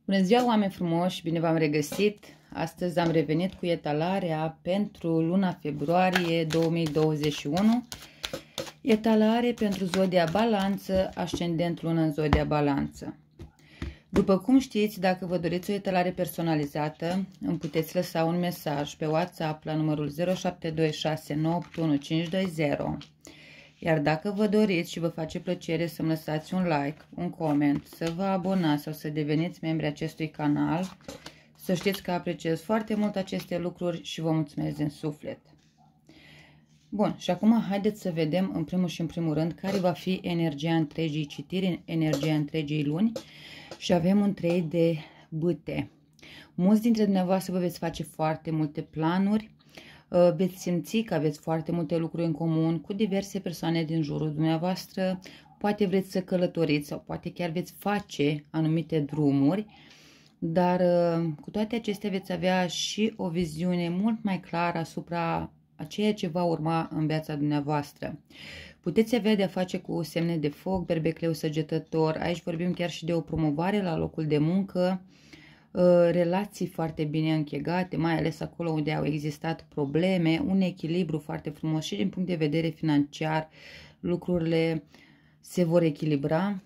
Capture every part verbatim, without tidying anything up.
Bună ziua, oameni frumoși! Bine v-am regăsit! Astăzi am revenit cu etalarea pentru luna februarie două mii douăzeci și unu. Etalare pentru zodia Balanță, ascendent lună în zodia Balanță. După cum știți, dacă vă doriți o etalare personalizată, îmi puteți lăsa un mesaj pe WhatsApp la numărul zero șapte doi șase nouă opt unu cinci doi zero. Iar dacă vă doriți și vă face plăcere să-mi lăsați un like, un coment, să vă abonați sau să deveniți membri acestui canal, să știți că apreciez foarte mult aceste lucruri și vă mulțumesc din suflet. Bun, și acum haideți să vedem în primul și în primul rând care va fi energia întregii citiri, energia întregii luni. Și avem un trei de bâte. Mulți dintre dumneavoastră vă veți face foarte multe planuri, veți simți că aveți foarte multe lucruri în comun cu diverse persoane din jurul dumneavoastră, poate vreți să călătoriți sau poate chiar veți face anumite drumuri, dar cu toate acestea veți avea și o viziune mult mai clară asupra a ceea ce va urma în viața dumneavoastră. Puteți avea de-a face cu semne de foc, berbecleu săgetător, aici vorbim chiar și de o promovare la locul de muncă, relații foarte bine închegate, mai ales acolo unde au existat probleme, un echilibru foarte frumos și din punct de vedere financiar, lucrurile se vor echilibra,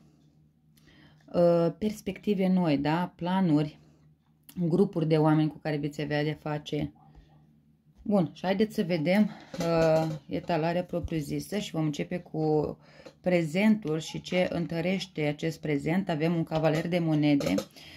perspective noi, da? Planuri, grupuri de oameni cu care veți avea de face. Bun, și haideți să vedem uh, etalarea propriu-zisă și vom începe cu prezentul și ce întărește acest prezent. Avem un cavaler de monede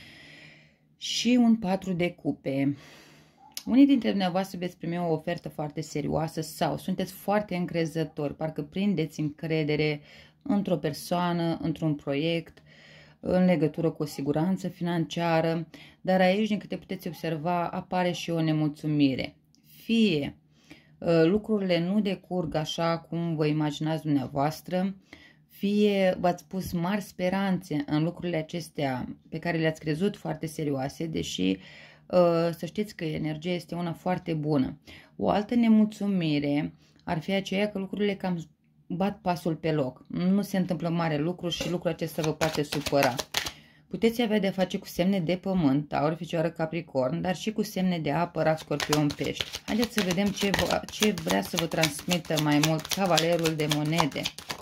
și un patru de cupe. Unii dintre dumneavoastră veți primi o ofertă foarte serioasă sau sunteți foarte încrezători, parcă prindeți încredere într-o persoană, într-un proiect, în legătură cu o siguranță financiară, dar aici, din câte puteți observa, apare și o nemulțumire. Fie lucrurile nu decurg așa cum vă imaginați dumneavoastră, fie v-ați pus mari speranțe în lucrurile acestea pe care le-ați crezut foarte serioase, deși să știți că energia este una foarte bună. O altă nemulțumire ar fi aceea că lucrurile cam bat pasul pe loc. Nu se întâmplă mare lucru și lucrul acesta vă poate supăra. Puteți avea de face cu semne de pământ, Taur, Fecioară, Capricorn, dar și cu semne de apă, Rac, Scorpion, Pești. Haideți să vedem ce, ce vrea să vă transmită mai mult cavalerul de monede.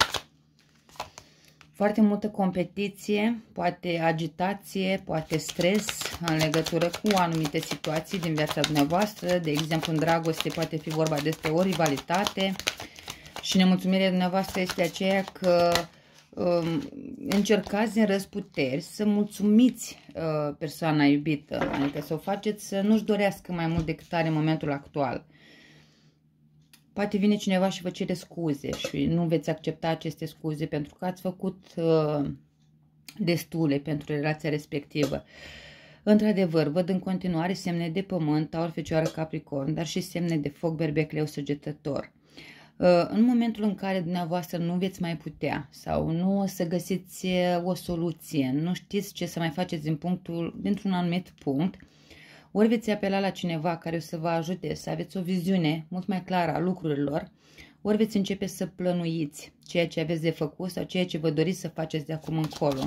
Foarte multă competiție, poate agitație, poate stres în legătură cu anumite situații din viața dumneavoastră. De exemplu, în dragoste poate fi vorba despre o rivalitate și nemulțumirea dumneavoastră este aceea că încercați în răzputeri să mulțumiți uh, persoana iubită, adică să o faceți să nu-și dorească mai mult decât are în momentul actual. Poate vine cineva și vă cere scuze și nu veți accepta aceste scuze pentru că ați făcut uh, destule pentru relația respectivă. Într-adevăr, văd în continuare semne de pământ, Taur, Fecioară, Capricorn, dar și semne de foc, berbecleu săgetător. În momentul în care dumneavoastră nu veți mai putea sau nu o să găsiți o soluție, nu știți ce să mai faceți din punctul, dintr-un anumit punct, ori veți apela la cineva care o să vă ajute să aveți o viziune mult mai clară a lucrurilor, ori veți începe să plănuiți ceea ce aveți de făcut sau ceea ce vă doriți să faceți de acum încolo.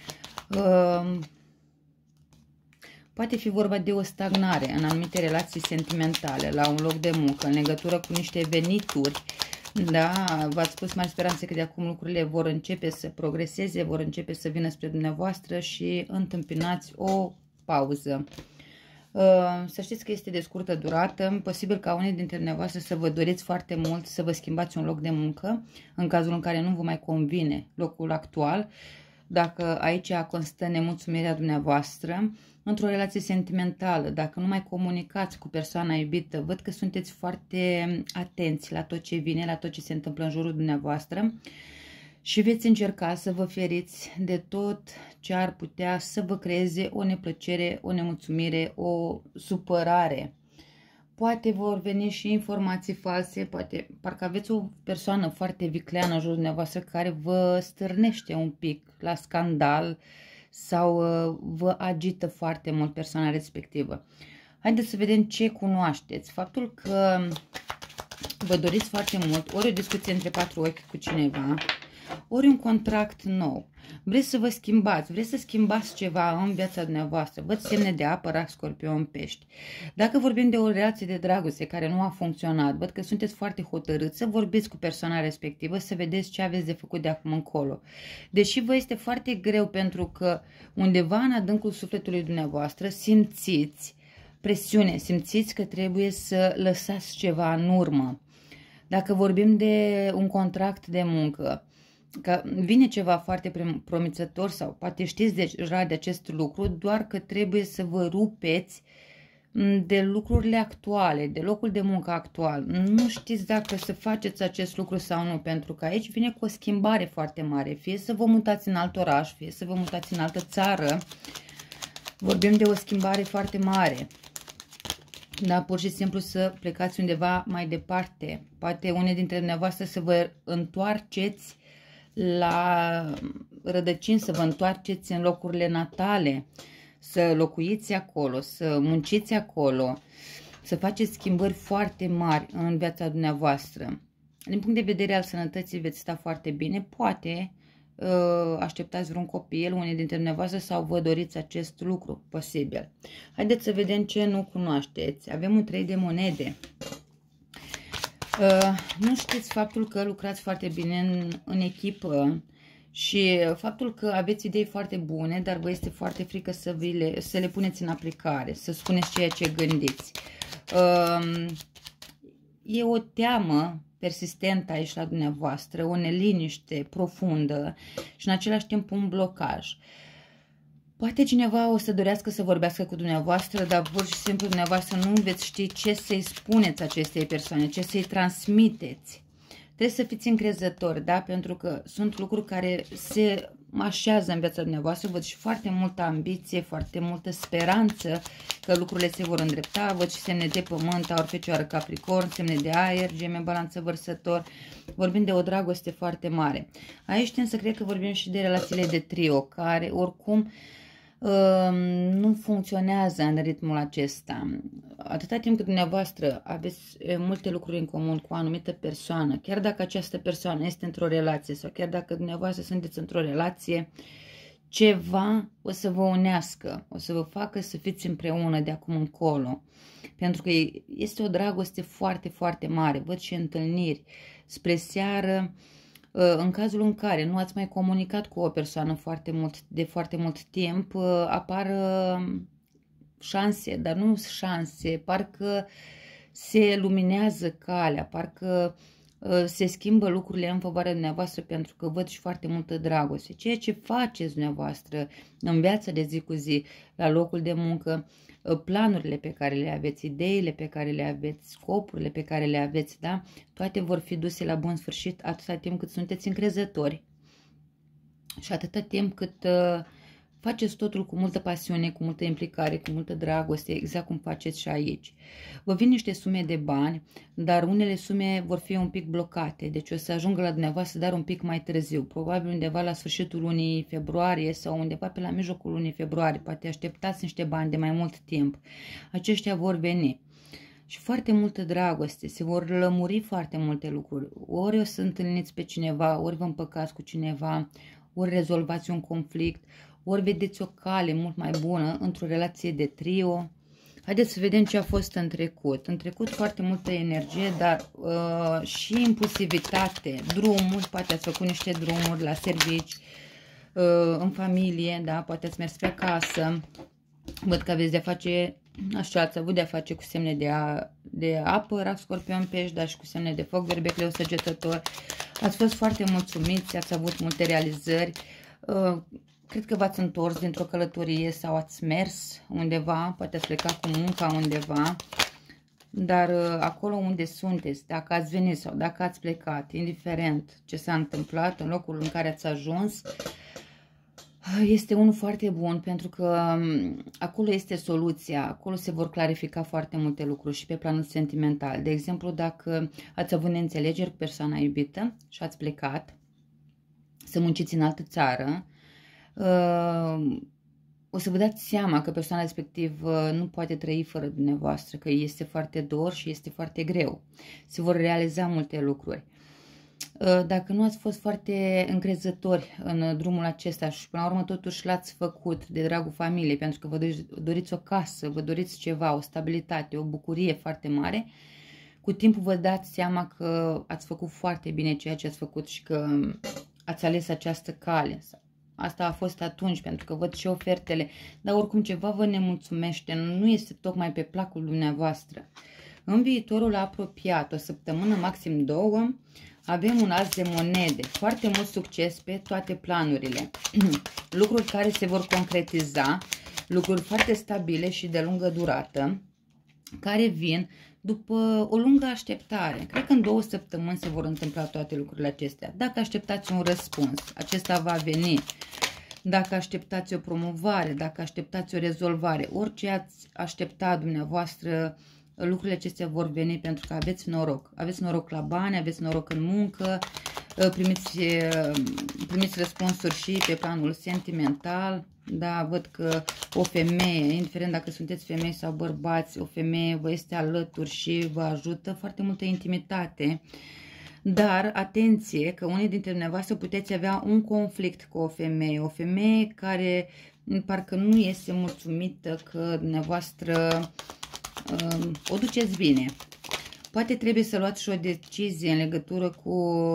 Poate fi vorba de o stagnare în anumite relații sentimentale, la un loc de muncă, în legătură cu niște venituri. Da, v-ați pus mari speranțe că de acum lucrurile vor începe să progreseze, vor începe să vină spre dumneavoastră și întâmpinați o pauză. Să știți că este de scurtă durată, posibil ca unii dintre dumneavoastră să vă doriți foarte mult să vă schimbați un loc de muncă, în cazul în care nu vă mai convine locul actual. Dacă aici constă nemulțumirea dumneavoastră, într-o relație sentimentală, dacă nu mai comunicați cu persoana iubită, văd că sunteți foarte atenți la tot ce vine, la tot ce se întâmplă în jurul dumneavoastră și veți încerca să vă feriți de tot ce ar putea să vă creeze o neplăcere, o nemulțumire, o supărare. Poate vor veni și informații false, poate parcă aveți o persoană foarte vicleană în jurul dumneavoastră care vă stârnește un pic la scandal sau vă agită foarte mult persoana respectivă. Haideți să vedem ce cunoașteți. Faptul că vă doriți foarte mult ori o discuție între patru ochi cu cineva, ori un contract nou. Vreți să vă schimbați, vreți să schimbați ceva în viața dumneavoastră. Văd semne de apă, rac, scorpion, pești. Dacă vorbim de o relație de dragoste care nu a funcționat, văd că sunteți foarte hotărâți să vorbiți cu persoana respectivă, să vedeți ce aveți de făcut de acum încolo. Deși vă este foarte greu pentru că undeva în adâncul sufletului dumneavoastră simțiți presiune, simțiți că trebuie să lăsați ceva în urmă. Dacă vorbim de un contract de muncă, că vine ceva foarte promițător sau poate știți deja de acest lucru, doar că trebuie să vă rupeți de lucrurile actuale, de locul de muncă actual. Nu știți dacă să faceți acest lucru sau nu, pentru că aici vine cu o schimbare foarte mare. Fie să vă mutați în alt oraș, fie să vă mutați în altă țară. Vorbim de o schimbare foarte mare. Da, pur și simplu să plecați undeva mai departe. Poate unii dintre dumneavoastră să vă întoarceți la rădăcini, să vă întoarceți în locurile natale, să locuiți acolo, să munciți acolo, să faceți schimbări foarte mari în viața dumneavoastră. Din punct de vedere al sănătății veți sta foarte bine, poate așteptați vreun copil, unii dintre dumneavoastră, sau vă doriți acest lucru posibil. Haideți să vedem ce nu cunoașteți. Avem un trei de monede. Uh, nu știți faptul că lucrați foarte bine în, în echipă și faptul că aveți idei foarte bune, dar vă este foarte frică să, vi le, să le puneți în aplicare, să spuneți ceea ce gândiți. Uh, e o teamă persistentă aici la dumneavoastră, o neliniște profundă și în același timp un blocaj. Poate cineva o să dorească să vorbească cu dumneavoastră, dar pur și simplu dumneavoastră nu veți ști ce să-i spuneți acestei persoane, ce să-i transmiteți. Trebuie să fiți încrezători, da? Pentru că sunt lucruri care se așează în viața dumneavoastră. Văd și foarte multă ambiție, foarte multă speranță că lucrurile se vor îndrepta. Văd și semne de pământ, aur, fecioară, capricorn, semne de aer, geme, balanță, vărsător. Vorbim de o dragoste foarte mare. Aici tind să cred că vorbim și de relațiile de trio, care oricum nu funcționează în ritmul acesta. Atâta timp cât dumneavoastră aveți multe lucruri în comun cu o anumită persoană, chiar dacă această persoană este într-o relație sau chiar dacă dumneavoastră sunteți într-o relație, ceva o să vă unească, o să vă facă să fiți împreună de acum încolo. Pentru că este o dragoste foarte, foarte mare. Văd și întâlniri spre seară, în cazul în care nu ați mai comunicat cu o persoană foarte mult, de foarte mult timp, apar șanse, dar nu șanse, parcă se luminează calea, parcă se schimbă lucrurile în favoarea dumneavoastră, pentru că văd și foarte multă dragoste. Ceea ce faceți dumneavoastră în viața de zi cu zi, la locul de muncă, planurile pe care le aveți, ideile pe care le aveți, scopurile pe care le aveți, da? Toate vor fi duse la bun sfârșit atâta timp cât sunteți încrezători și atâta timp cât uh, faceți totul cu multă pasiune, cu multă implicare, cu multă dragoste, exact cum faceți și aici. Vă vin niște sume de bani, dar unele sume vor fi un pic blocate, deci o să ajungă la dumneavoastră, dar un pic mai târziu, probabil undeva la sfârșitul lunii februarie sau undeva pe la mijlocul lunii februarie, poate așteptați niște bani de mai mult timp. Aceștia vor veni. Și foarte multă dragoste, se vor lămuri foarte multe lucruri. Ori o să întâlniți pe cineva, ori vă împăcați cu cineva, ori rezolvați un conflict, ori vedeți o cale mult mai bună într-o relație de trio. Haideți să vedem ce a fost în trecut. În trecut foarte multă energie, dar uh, și impulsivitate, drumuri, poate ați făcut niște drumuri la servici, uh, în familie, da, poate ați mers pe acasă. Văd că aveți de-a face, așa, ați avut de-a face cu semne de, a, de apă, rac, scorpion, pești, dar și cu semne de foc, berbec, leu, săgetător. Ați fost foarte mulțumiți, ați avut multe realizări. Uh, Cred că v-ați întors dintr-o călătorie sau ați mers undeva, poate ați plecat cu munca undeva, dar acolo unde sunteți, dacă ați venit sau dacă ați plecat, indiferent ce s-a întâmplat, în locul în care ați ajuns, este unul foarte bun, pentru că acolo este soluția, acolo se vor clarifica foarte multe lucruri și pe planul sentimental. De exemplu, dacă ați avut neînțelegeri cu persoana iubită și ați plecat să munciți în altă țară, Uh, o să vă dați seama că persoana respectivă nu poate trăi fără dumneavoastră, că este foarte dor și este foarte greu. Se vor realiza multe lucruri. Dacă nu ați fost foarte încrezători în drumul acesta și până la urmă totuși l-ați făcut de dragul familiei, pentru că vă doriți, doriți o casă, vă doriți ceva, o stabilitate, o bucurie foarte mare, cu timpul vă dați seama că ați făcut foarte bine ceea ce ați făcut și că ați ales această cale. Asta a fost atunci, pentru că văd și ofertele, dar oricum ceva vă nemulțumește, nu este tocmai pe placul dumneavoastră. În viitorul apropiat, o săptămână, maxim două, avem un as de monede, foarte mult succes pe toate planurile, lucruri care se vor concretiza, lucruri foarte stabile și de lungă durată, care vin după o lungă așteptare. Cred că în două săptămâni se vor întâmpla toate lucrurile acestea. Dacă așteptați un răspuns, acesta va veni. Dacă așteptați o promovare, dacă așteptați o rezolvare, orice ați aștepta dumneavoastră, lucrurile acestea vor veni pentru că aveți noroc. Aveți noroc la bani, aveți noroc în muncă, primiți, primiți răspunsuri și pe planul sentimental. Da, văd că o femeie, indiferent dacă sunteți femei sau bărbați, o femeie vă este alături și vă ajută, foarte multă intimitate. Dar, atenție, că unii dintre dumneavoastră puteți avea un conflict cu o femeie, o femeie care parcă nu este mulțumită că dumneavoastră um, o duceți bine. Poate trebuie să luați și o decizie în legătură cu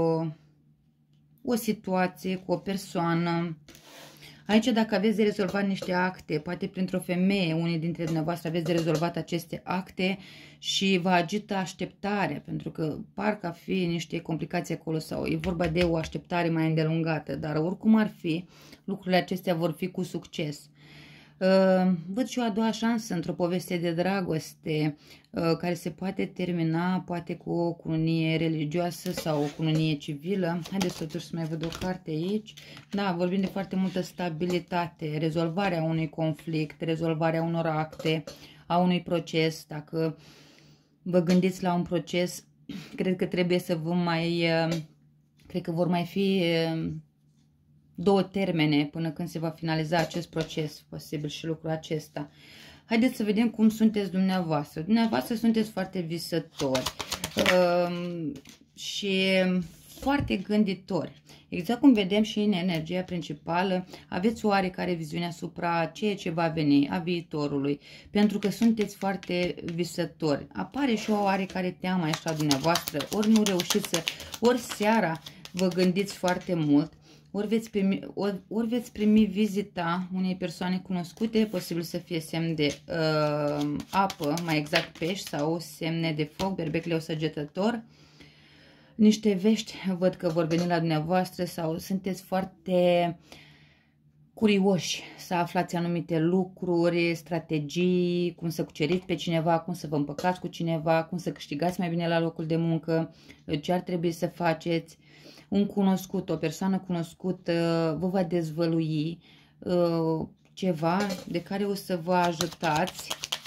o situație, cu o persoană. Aici, dacă aveți de rezolvat niște acte, poate printr-o femeie, unii dintre dumneavoastră aveți de rezolvat aceste acte și vă agită așteptarea, pentru că parcă ar fi niște complicații acolo sau e vorba de o așteptare mai îndelungată, dar oricum ar fi, lucrurile acestea vor fi cu succes. Văd și o a doua șansă într-o poveste de dragoste care se poate termina poate cu o cununie religioasă sau o cununie civilă. Haideți totuși să mai văd o carte aici. Da, vorbim de foarte multă stabilitate, rezolvarea unui conflict, rezolvarea unor acte, a unui proces. Dacă vă gândiți la un proces, cred că trebuie să vă mai, cred că vor mai fi două termene până când se va finaliza acest proces, posibil și lucrul acesta. Haideți să vedem cum sunteți dumneavoastră. Dumneavoastră sunteți foarte visători um, și foarte gânditori. Exact cum vedem și în energia principală, aveți oarecare viziune asupra ceea ce va veni, a viitorului, pentru că sunteți foarte visători. Apare și o oarecare teamă așa dumneavoastră, ori nu reușiți să, ori seara vă gândiți foarte mult, Ori veți, primi, ori, ori veți primi vizita unei persoane cunoscute, posibil să fie semn de uh, apă, mai exact pești, sau semne de foc, berbec, leu, săgetător. Niște vești văd că vor veni la dumneavoastră sau sunteți foarte curioși să aflați anumite lucruri, strategii, cum să cuceriți pe cineva, cum să vă împăcați cu cineva, cum să câștigați mai bine la locul de muncă, ce ar trebui să faceți. Un cunoscut, o persoană cunoscută vă va dezvălui uh, ceva de care o să vă ajutați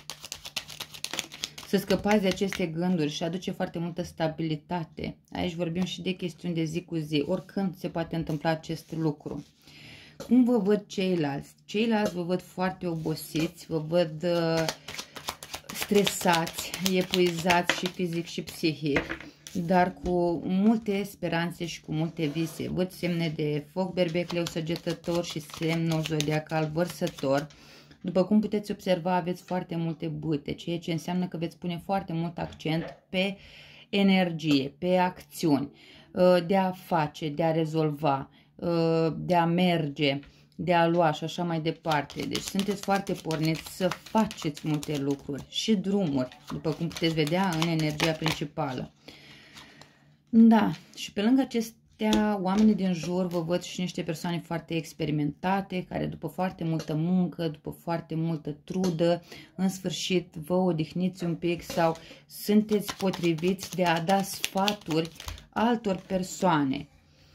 să scăpați de aceste gânduri și aduce foarte multă stabilitate. Aici vorbim și de chestiuni de zi cu zi, oricând se poate întâmpla acest lucru. Cum vă văd ceilalți? Ceilalți vă văd foarte obosiți, vă văd uh, stresați, epuizați și fizic și psihic, dar cu multe speranțe și cu multe vise. Văd semne de foc, berbec, leu, săgetător și semnul zodiacal vărsător. După cum puteți observa, aveți foarte multe bâte, ceea ce înseamnă că veți pune foarte mult accent pe energie, pe acțiuni, de a face, de a rezolva, de a merge, de a lua și așa mai departe. Deci sunteți foarte porniți să faceți multe lucruri și drumuri, după cum puteți vedea în energia principală. Da, și pe lângă acestea, oamenii din jur vă văd și niște persoane foarte experimentate, care după foarte multă muncă, după foarte multă trudă, în sfârșit vă odihniți un pic sau sunteți potriviți de a da sfaturi altor persoane.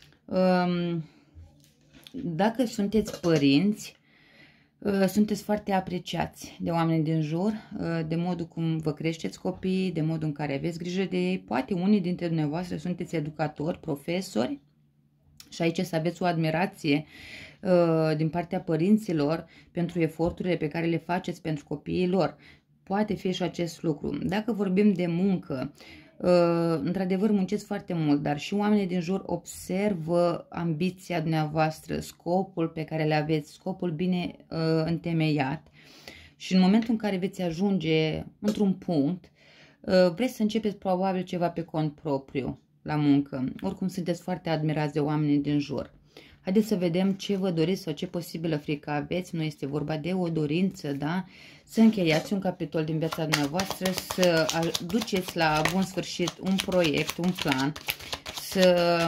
Dacă sunteți părinți, sunteți foarte apreciați de oamenii din jur, de modul cum vă creșteți copiii, de modul în care aveți grijă de ei. Poate unii dintre dumneavoastră sunteți educatori, profesori și aici să aveți o admirație din partea părinților pentru eforturile pe care le faceți pentru copiii lor. Poate fi și acest lucru. Dacă vorbim de muncă, Într-adevăr, munciți foarte mult, dar și oamenii din jur observă ambiția dumneavoastră, scopul pe care le aveți, scopul bine uh, întemeiat. Și în momentul în care veți ajunge într-un punct, uh, vreți să începeți probabil ceva pe cont propriu la muncă. Oricum sunteți foarte admirați de oamenii din jur. Haideți să vedem ce vă doriți sau ce posibilă frică aveți. Nu este vorba de o dorință, da? Să încheiați un capitol din viața dumneavoastră, să duceți la bun sfârșit un proiect, un plan, să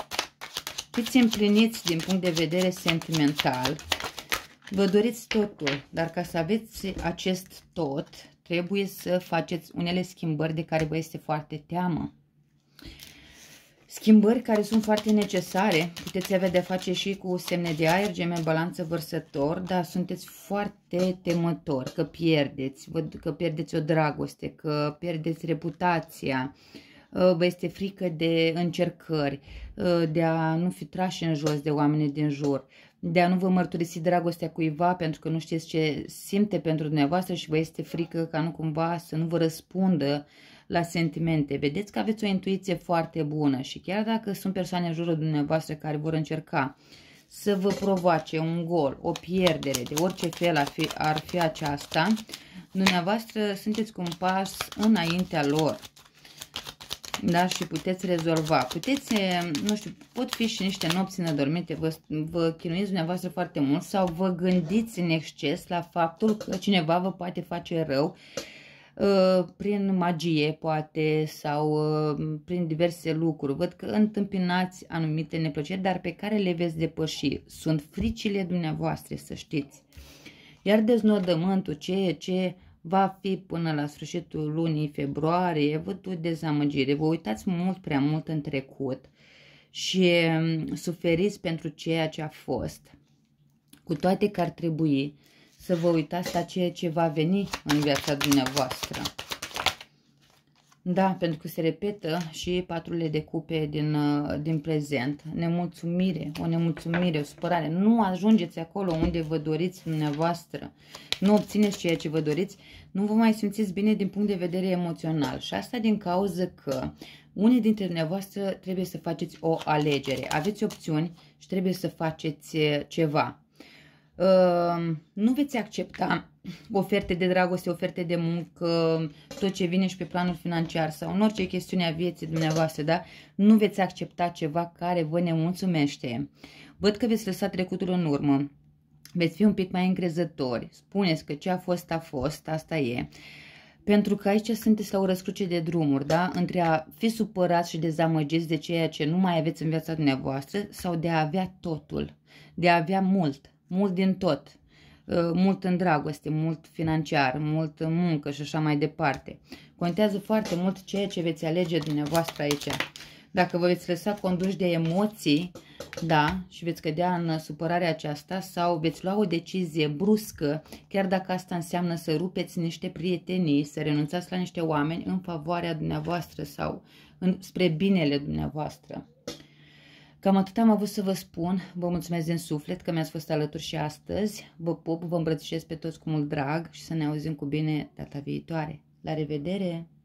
fiți împliniți din punct de vedere sentimental. Vă doriți totul, dar ca să aveți acest tot, trebuie să faceți unele schimbări de care vă este foarte teamă. Schimbări care sunt foarte necesare, puteți avea de face și cu semne de aer, Gemeni, Balanță, Vărsător, dar sunteți foarte temători că pierdeți, că pierdeți o dragoste, că pierdeți reputația, vă este frică de încercări, de a nu fi trași în jos de oamenii din jur, de a nu vă mărturisi dragostea cuiva pentru că nu știți ce simte pentru dumneavoastră și vă este frică ca nu cumva să nu vă răspundă la sentimente. Vedeți că aveți o intuiție foarte bună și chiar dacă sunt persoane în jurul dumneavoastră care vor încerca să vă provoace un gol, o pierdere, de orice fel ar fi, ar fi aceasta, dumneavoastră sunteți cu un pas înaintea lor. Da? Și puteți rezolva. Puteți, nu știu, pot fi și niște nopți nedormite, vă, vă chinuiți dumneavoastră foarte mult sau vă gândiți în exces la faptul că cineva vă poate face rău prin magie, poate, sau prin diverse lucruri. Văd că întâmpinați anumite neplăceri, dar pe care le veți depăși. Sunt fricile dumneavoastră, să știți. Iar deznodământul, ceea ce va fi până la sfârșitul lunii februarie, văd o dezamăgire. Vă uitați mult prea mult în trecut și suferiți pentru ceea ce a fost. Cu toate că ar trebui să vă uitați la ceea ce va veni în viața dumneavoastră. Da, pentru că se repetă și patrulele de cupe din, din prezent. Nemulțumire, o nemulțumire, o supărare. Nu ajungeți acolo unde vă doriți dumneavoastră. Nu obțineți ceea ce vă doriți. Nu vă mai simțiți bine din punct de vedere emoțional. Și asta din cauza că unii dintre dumneavoastră trebuie să faceți o alegere. Aveți opțiuni și trebuie să faceți ceva. Uh, nu veți accepta oferte de dragoste, oferte de muncă, tot ce vine și pe planul financiar sau în orice chestiune a vieții dumneavoastră, da? Nu veți accepta ceva care vă nemulțumește. Văd că veți lăsa trecutul în urmă, veți fi un pic mai încrezători, spuneți că ce a fost a fost, asta e. Pentru că aici sunteți la o răscruce de drumuri, da? Între a fi supărați și dezamăgiți de ceea ce nu mai aveți în viața dumneavoastră sau de a avea totul, de a avea mult. Mult din tot, mult în dragoste, mult financiar, mult în muncă și așa mai departe. Contează foarte mult ceea ce veți alege dumneavoastră aici. Dacă vă veți lăsa conduși de emoții, da, și veți cădea în supărarea aceasta sau veți lua o decizie bruscă, chiar dacă asta înseamnă să rupeți niște prietenii, să renunțați la niște oameni în favoarea dumneavoastră sau în, spre binele dumneavoastră. Cam atât am avut să vă spun. Vă mulțumesc din suflet că mi-ați fost alături și astăzi. Vă pup, vă îmbrățișez pe toți cu mult drag și să ne auzim cu bine data viitoare. La revedere!